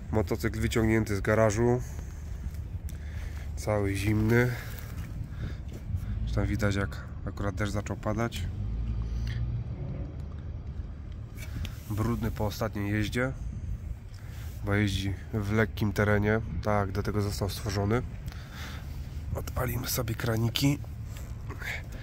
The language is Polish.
Motocykl wyciągnięty z garażu, cały zimny. Tam widać, jak akurat deszcz zaczął padać. Brudny po ostatniej jeździe, bo jeździ w lekkim terenie, tak do tego został stworzony. Odpalimy sobie kraniki.